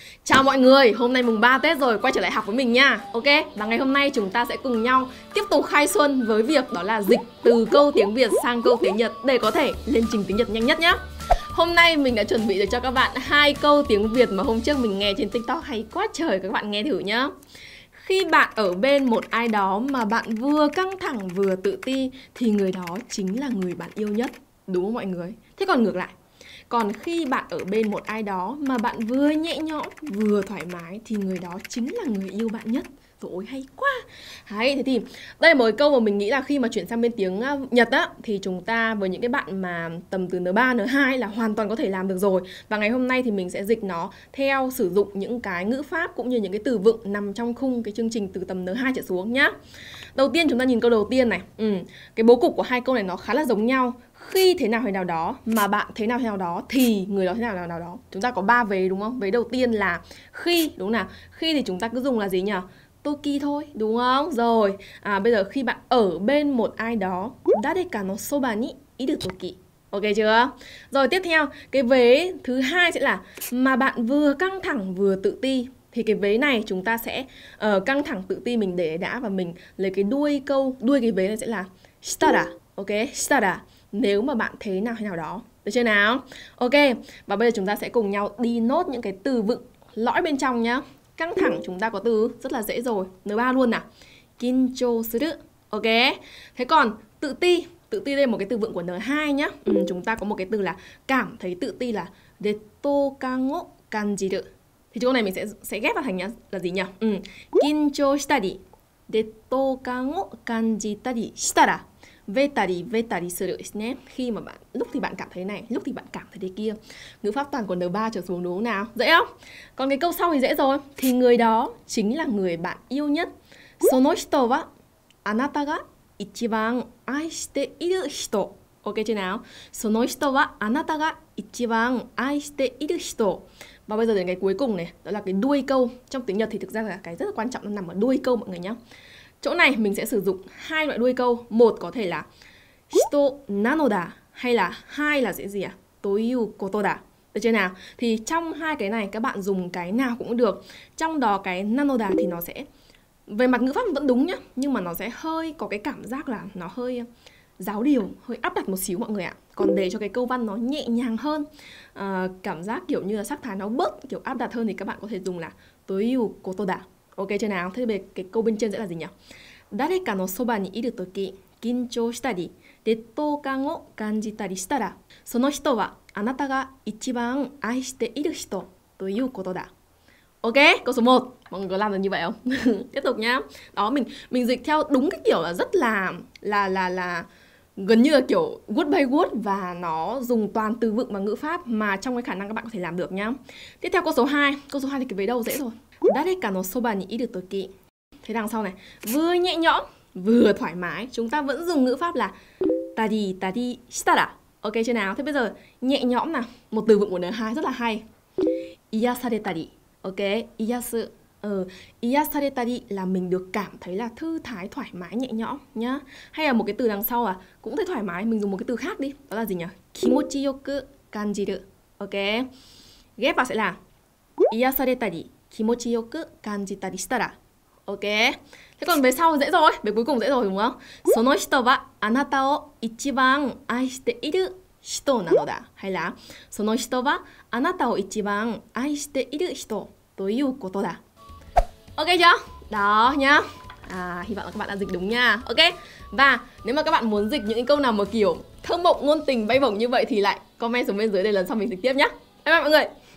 Chào mọi người, hôm nay mùng 3 Tết rồi, quay trở lại học với mình nha. Ok, và ngày hôm nay chúng ta sẽ cùng nhau tiếp tục khai xuân với việc đó là dịch từ câu tiếng Việt sang câu tiếng Nhật để có thể lên trình tiếng Nhật nhanh nhất nhá. Hôm nay mình đã chuẩn bị được cho các bạn 2 câu tiếng Việt mà hôm trước mình nghe trên TikTok hay quá trời, các bạn nghe thử nhá. Khi bạn ở bên một ai đó mà bạn vừa căng thẳng vừa tự ti thì người đó chính là người bạn yêu nhất, đúng không mọi người? Thế còn ngược lại, còn khi bạn ở bên một ai đó mà bạn vừa nhẹ nhõm vừa thoải mái thì người đó chính là người yêu bạn nhất. Rồi hay quá. Đấy, thế thì đây là một câu mà mình nghĩ là khi mà chuyển sang bên tiếng Nhật á thì chúng ta với những cái bạn mà tầm từ N3, N2 là hoàn toàn có thể làm được rồi. Và ngày hôm nay thì mình sẽ dịch nó theo sử dụng những cái ngữ pháp cũng như những cái từ vựng nằm trong khung cái chương trình từ tầm N2 trở xuống nhá. Đầu tiên chúng ta nhìn câu đầu tiên này. Cái bố cục của hai câu này nó khá là giống nhau. Khi thế nào thế nào đó mà bạn thế nào đó thì người đó thế nào đó. Chúng ta có 3 vế đúng không? Vế đầu tiên là khi, đúng nào? Khi thì chúng ta cứ dùng là gì nhỉ? Toki thôi, đúng không? Rồi, bây giờ khi bạn ở bên một ai đó, Dareka no soba ni iru toki. Ok chưa? Rồi tiếp theo, cái vế thứ hai sẽ là mà bạn vừa căng thẳng vừa tự ti. Thì cái vế này chúng ta sẽ căng thẳng tự ti mình để đã và mình lấy cái đuôi cái vế này sẽ là shitara. Ok, shitara. Nếu mà bạn thế nào đó. Được chưa nào? Ok, và bây giờ chúng ta sẽ cùng nhau đi nốt những cái từ vựng lõi bên trong nhá. Căng thẳng chúng ta có từ rất là dễ rồi, N3 luôn nào. Kinchou suru. Ok. Thế còn tự ti đây là một cái từ vựng của N2 nhá. Chúng ta có một cái từ là cảm thấy tự ti là rettokan o kanjiru. Thì câu này mình sẽ ghép vào thành nhá, là gì nhỉ? Kinchou shitari rettokan o kanjitari shitara vetari suru desu ne. Khi mà lúc thì bạn cảm thấy này, lúc thì bạn cảm thấy thế kia. Ngữ pháp toàn của N3 trở xuống đúng không nào? Dễ không? Còn cái câu sau thì dễ rồi. Thì người đó chính là người bạn yêu nhất. Sono hito wa anata ga ichiban ai shite iru hito. Ok chưa nào? Sono hito wa anata ga ichiban ai shite iru hito. Và bây giờ đến cái cuối cùng này, đó là cái đuôi câu. Trong tiếng Nhật thì thực ra là cái rất là quan trọng nó nằm ở đuôi câu mọi người nhé. Chỗ này mình sẽ sử dụng hai loại đuôi câu. Một có thể là hito nanoda, hay là hai là sẽ gì ạ? Toiu koto da. Được chưa nào? Thì trong hai cái này các bạn dùng cái nào cũng được. Trong đó cái nanoda thì nó sẽ về mặt ngữ pháp vẫn đúng nhá, nhưng mà nó sẽ hơi có cái cảm giác là nó hơi giáo điều, hơi áp đặt một xíu mọi người ạ. Còn để cho cái câu văn nó nhẹ nhàng hơn, cảm giác kiểu như là sắc thái nó bớt kiểu áp đặt hơn thì các bạn có thể dùng là toiu koto da. Ok chưa nào? Thế về cái câu bên trên sẽ là gì nhỉ? Dareka no soba ni iru toki kinchou shitari rettokan o kanjitari shitara sono hito wa anata ga ichiban ai shite iru hito toiu koto da. Ok, câu số 1. Mọi người có làm được như vậy không? Tiếp tục nhá. Đó, mình dịch theo đúng cái kiểu là rất là gần như là kiểu word by word và nó dùng toàn từ vựng và ngữ pháp mà trong cái khả năng các bạn có thể làm được nhá. Tiếp theo câu số 2. Câu số 2 thì cái vế đầu dễ rồi. Dareka no soba ni iru toki. Thế đằng sau này, vừa nhẹ nhõm vừa thoải mái, chúng ta vẫn dùng ngữ pháp là tari shitara. Ok chưa nào? Thế bây giờ nhẹ nhõm nào, một từ vựng của N2 rất là hay. Iyasaretari. Ok, iyasu. Iyasaretari là mình được cảm thấy là thư thái, thoải mái, nhẹ nhõm nhá. Hay là một cái từ đằng sau cũng thấy thoải mái, mình dùng một cái từ khác đi. Đó là gì nhỉ? Kimochi yoku kanjiru. Ok. Ghép vào sẽ là iyasaretari kimochi yoku kanjitari shitara. Ok. Thế còn về sau dễ rồi, về cuối cùng dễ rồi đúng không? Sono hito wa anata o ichiban ai shite iru hito nano da. Hay là sono hito wa anata o ichiban ai shite iru hito toiu koto da. Ok chưa? Đó nhá. Hy vọng là các bạn đã dịch đúng nha. Ok. Và nếu mà các bạn muốn dịch những câu nào mà kiểu thơ mộng ngôn tình bay bổng như vậy thì lại comment xuống bên dưới để lần sau mình dịch tiếp nhá. Bye bye mọi người.